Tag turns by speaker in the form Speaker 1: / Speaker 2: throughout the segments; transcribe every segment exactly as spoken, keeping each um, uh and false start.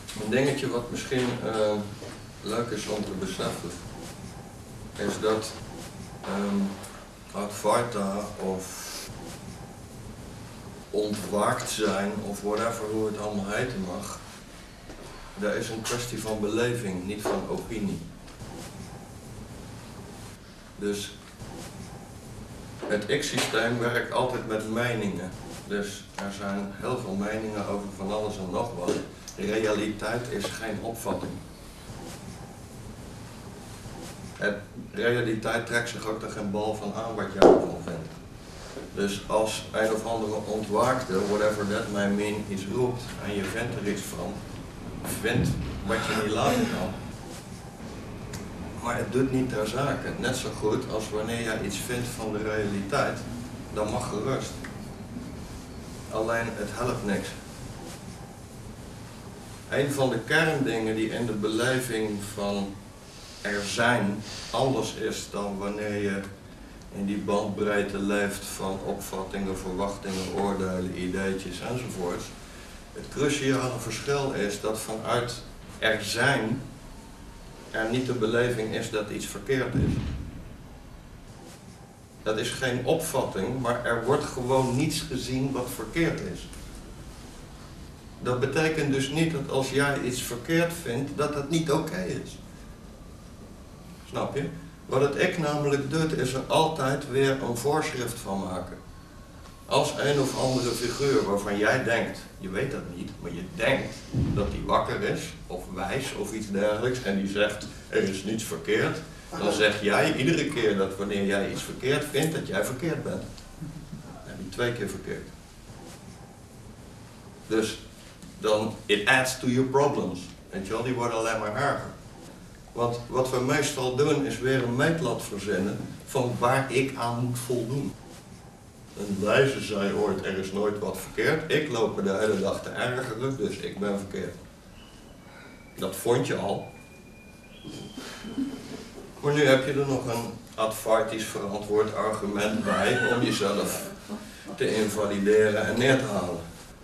Speaker 1: Een dingetje wat misschien uh, leuk is om te beseffen, is dat um, Advaita of ontwaakt zijn, of whatever, hoe het allemaal heten mag, dat is een kwestie van beleving, niet van opinie. Dus het ik-systeem werkt altijd met meningen. Dus er zijn heel veel meningen over van alles en nog wat. Realiteit is geen opvatting. En realiteit trekt zich ook er geen bal van aan wat jij ervan vindt. Dus als een of andere ontwaakte, whatever that may mean, iets roept en je vindt er iets van, vindt wat je niet laten kan. Maar het doet niet ter zake. Net zo goed als wanneer jij iets vindt van de realiteit, dan mag gerust. Alleen het helpt niks. Een van de kerndingen die in de beleving van er zijn anders is dan wanneer je in die bandbreedte leeft van opvattingen, verwachtingen, oordelen, ideetjes enzovoorts. Het cruciale verschil is dat vanuit er zijn er niet de beleving is dat iets verkeerd is. Dat is geen opvatting, maar er wordt gewoon niets gezien wat verkeerd is. Dat betekent dus niet dat als jij iets verkeerd vindt, dat dat niet oké is. Snap je? Wat het ik namelijk doet, is er altijd weer een voorschrift van maken. Als een of andere figuur waarvan jij denkt, je weet dat niet, maar je denkt dat die wakker is, of wijs of iets dergelijks, en die zegt, er is niets verkeerd, dan zeg jij iedere keer dat wanneer jij iets verkeerd vindt, dat jij verkeerd bent. Dan heb je twee keer verkeerd. Dus dan, it adds to your problems. Weet je wel, die worden alleen maar erger. Want wat we meestal doen is weer een meetlat verzinnen van waar ik aan moet voldoen. Een wijze zei ooit, er is nooit wat verkeerd. Ik loop me de hele dag te ergeren, dus ik ben verkeerd. Dat vond je al. Maar nu heb je er nog een advaitisch verantwoord argument bij om jezelf te invalideren en neer te halen.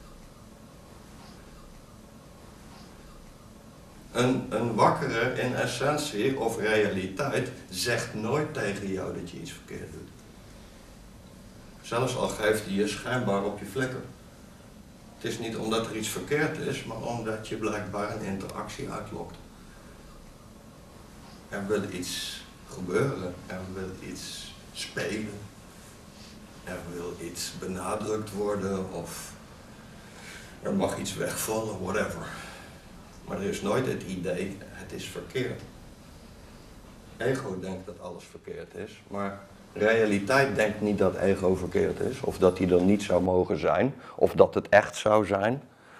Speaker 1: Een, een wakkere in essentie of realiteit zegt nooit tegen jou dat je iets verkeerd doet. Zelfs al geeft hij je schijnbaar op je flikker. Het is niet omdat er iets verkeerd is, maar omdat je blijkbaar een interactie uitlokt. Er wil iets gebeuren, er wil iets spelen, er wil iets benadrukt worden of er mag iets wegvallen, whatever. Maar er is nooit het idee, het is verkeerd. Ego denkt dat alles verkeerd is, maar realiteit denkt niet dat ego verkeerd is, of dat hij er niet zou mogen zijn, of dat het echt zou zijn.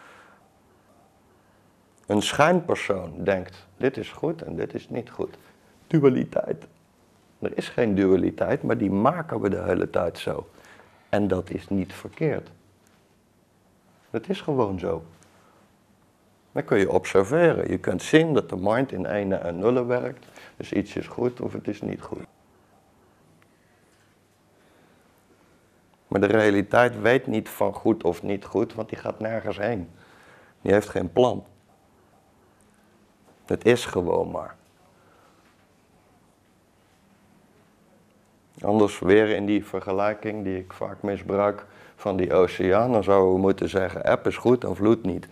Speaker 1: Een schijnpersoon denkt, dit is goed en dit is niet goed. Dualiteit. Er is geen dualiteit, maar die maken we de hele tijd zo. En dat is niet verkeerd. Het is gewoon zo. Dan kun je observeren. Je kunt zien dat de mind in ene en nullen werkt. Dus iets is goed of het is niet goed. Maar de realiteit weet niet van goed of niet goed, want die gaat nergens heen. Die heeft geen plan. Het is gewoon maar. Anders weer in die vergelijking die ik vaak misbruik van die oceaan, dan zouden we moeten zeggen, eb is goed en vloed niet.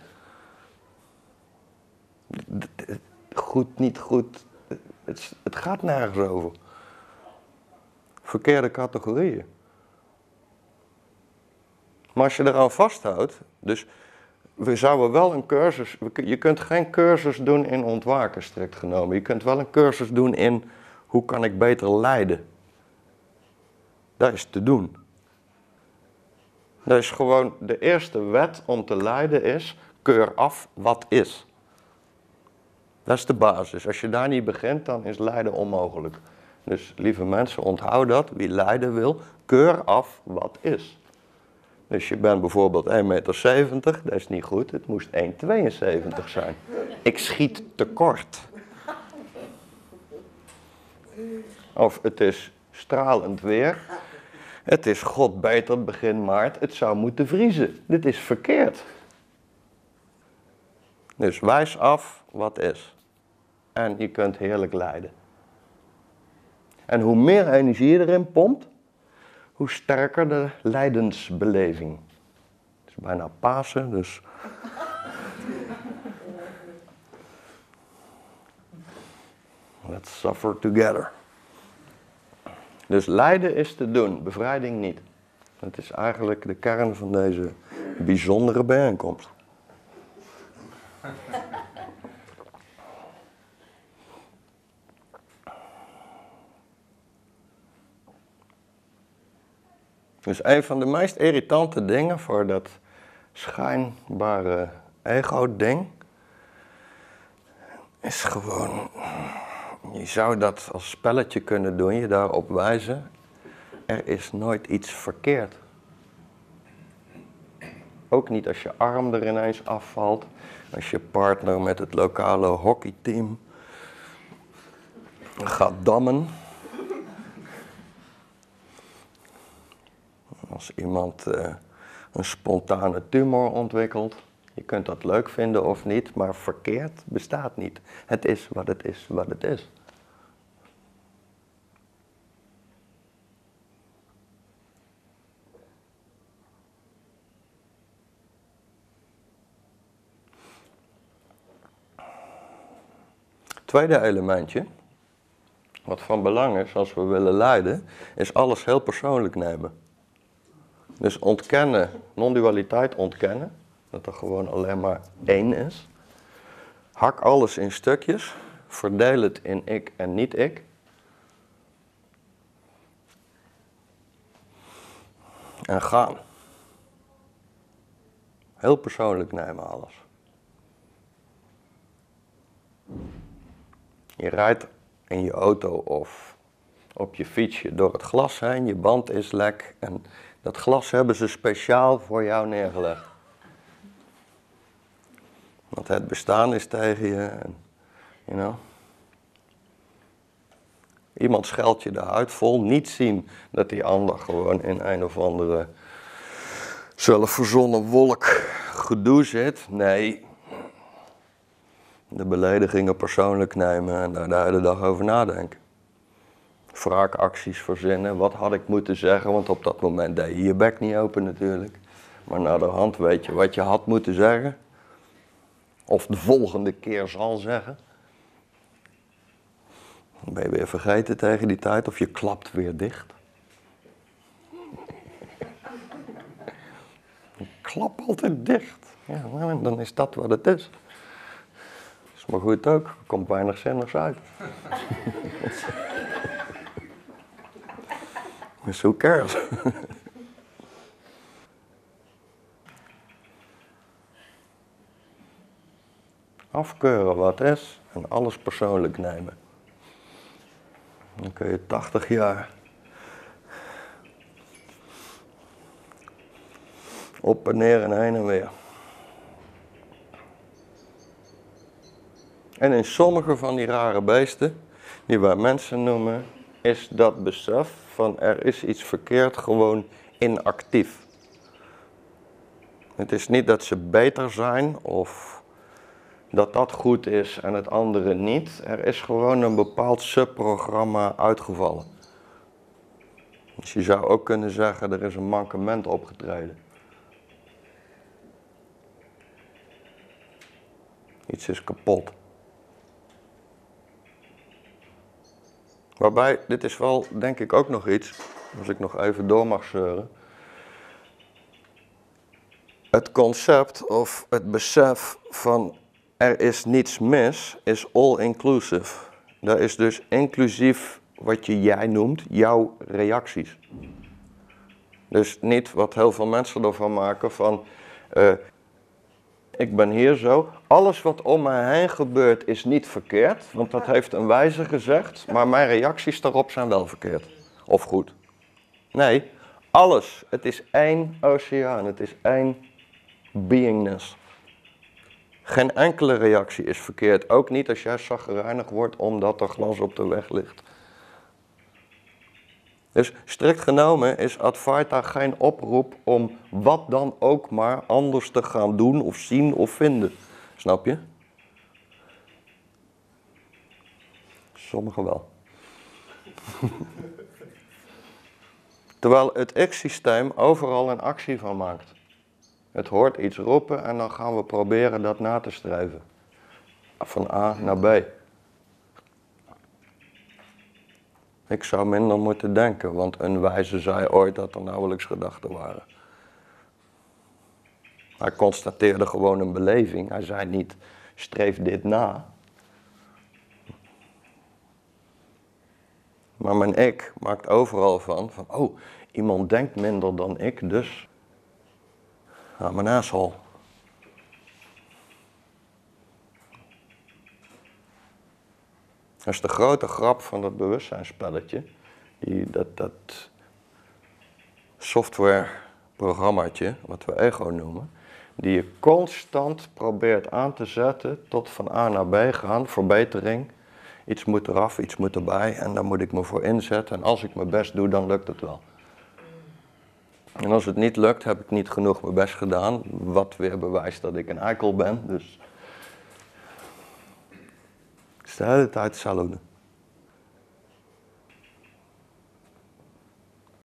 Speaker 1: Goed, niet goed, het, het gaat nergens over. Verkeerde categorieën. Maar als je eraan vasthoudt, dus we zouden wel een cursus, je kunt geen cursus doen in ontwaken strikt genomen. Je kunt wel een cursus doen in hoe kan ik beter lijden. Dat is te doen. Dat is gewoon de eerste wet om te lijden is, keur af wat is. Dat is de basis. Als je daar niet begint, dan is lijden onmogelijk. Dus lieve mensen, onthoud dat. Wie lijden wil, keur af wat is. Dus je bent bijvoorbeeld één meter zeventig, dat is niet goed. Het moest één meter tweeënzeventig zijn. Ik schiet tekort. Of het is stralend weer. Het is god beter begin maart. Het zou moeten vriezen. Dit is verkeerd. Dus wijs af wat is. En je kunt heerlijk lijden. En hoe meer energie je erin pompt, hoe sterker de lijdensbeleving. Het is bijna Pasen, dus... Let's suffer together. Dus lijden is te doen, bevrijding niet. Dat is eigenlijk de kern van deze bijzondere bijeenkomst. Dus een van de meest irritante dingen voor dat schijnbare ego-ding is gewoon, je zou dat als spelletje kunnen doen, je daarop wijzen, er is nooit iets verkeerd. Ook niet als je arm er ineens afvalt, als je partner met het lokale hockeyteam gaat dammen. Als iemand uh, een spontane tumor ontwikkelt. Je kunt dat leuk vinden of niet, maar verkeerd bestaat niet. Het is wat het is, wat het is. Tweede elementje, wat van belang is als we willen lijden, is alles heel persoonlijk nemen. Dus ontkennen, non-dualiteit ontkennen, dat er gewoon alleen maar één is. Hak alles in stukjes, verdeel het in ik en niet ik. En gaan. Heel persoonlijk nemen alles. Je rijdt in je auto of op je fietsje door het glas heen, je band is lek en dat glas hebben ze speciaal voor jou neergelegd. Want het bestaan is tegen je. En, you know. Iemand scheldt je de huid vol, niet zien dat die ander gewoon in een of andere zelfverzonnen wolk gedoe zit. Nee, de beledigingen persoonlijk nemen en daar de hele dag over nadenken. Wraakacties verzinnen, wat had ik moeten zeggen, want op dat moment deed je je bek niet open natuurlijk. Maar naderhand weet je wat je had moeten zeggen. Of de volgende keer zal zeggen. Dan ben je weer vergeten tegen die tijd of je klapt weer dicht. Ik klap altijd dicht. Ja, nou, dan is dat wat het is. Is maar goed ook, er komt weinig zinnigs uit. Dus who cares? Afkeuren wat is en alles persoonlijk nemen. Dan kun je tachtig jaar op en neer en heen en weer. En in sommige van die rare beesten, die wij mensen noemen, is dat besef van er is iets verkeerd gewoon inactief. Het is niet dat ze beter zijn of dat dat goed is en het andere niet. Er is gewoon een bepaald subprogramma uitgevallen. Dus je zou ook kunnen zeggen, er is een mankement opgetreden. Iets is kapot. Waarbij, dit is wel denk ik ook nog iets, als ik nog even door mag zeuren. Het concept of het besef van er is niets mis, is all-inclusive. Dat is dus inclusief wat je jij noemt, jouw reacties. Dus niet wat heel veel mensen ervan maken van, uh, ik ben hier zo, alles wat om mij heen gebeurt is niet verkeerd, want dat heeft een wijze gezegd, maar mijn reacties daarop zijn wel verkeerd. Of goed. Nee, alles. Het is één oceaan, het is één beingness. Geen enkele reactie is verkeerd. Ook niet als jij chagrijnig wordt omdat er glas op de weg ligt. Dus strikt genomen is Advaita geen oproep om wat dan ook maar anders te gaan doen of zien of vinden. Snap je? Sommigen wel. Terwijl het ik-systeem overal een actie van maakt. Het hoort iets roepen en dan gaan we proberen dat na te streven. Van A naar B. Ik zou minder moeten denken, want een wijze zei ooit dat er nauwelijks gedachten waren. Hij constateerde gewoon een beleving. Hij zei niet, streef dit na. Maar mijn ik maakt overal van, van oh, iemand denkt minder dan ik, dus I'm an asshole. Dat is de grote grap van dat bewustzijnsspelletje. Die, dat, dat softwareprogrammaatje, wat we ego noemen. Die je constant probeert aan te zetten tot van A naar B gaan, verbetering. Iets moet eraf, iets moet erbij en daar moet ik me voor inzetten. En als ik mijn best doe, dan lukt het wel. En als het niet lukt, heb ik niet genoeg mijn best gedaan. Wat weer bewijst dat ik een eikel ben. Dus het is de hele tijd hetzelfde.